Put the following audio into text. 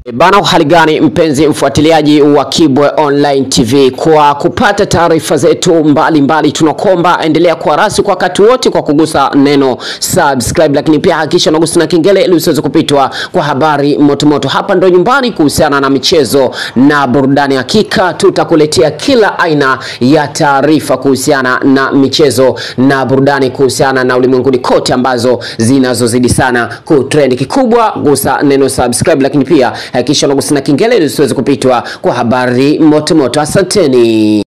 Bana, hali gani mpenzi mfuatiliaji wa Kibwe Online TV, kwa kupata taarifa zetu mbalimbali tunakomba endelea kuwa rasi kwa wakati wote kwa kugusa neno subscribe, lakini pia hakikisha unagusa na kengele ili usiweze kupitwa kwa habari motomoto. Hapa ndo nyumbani kuhusiana na michezo na burudani. Hakika tutakuletea kila aina ya taarifa kuhusiana na michezo na burudani, kuhusiana na ulimwenguni kote ambazo zinazozidi sana kutrend. Kikubwa gusa neno subscribe, lakini pia hakikisha unagusa na kengele ili usiweze kupitwa kwa habari motomoto. Asanteni.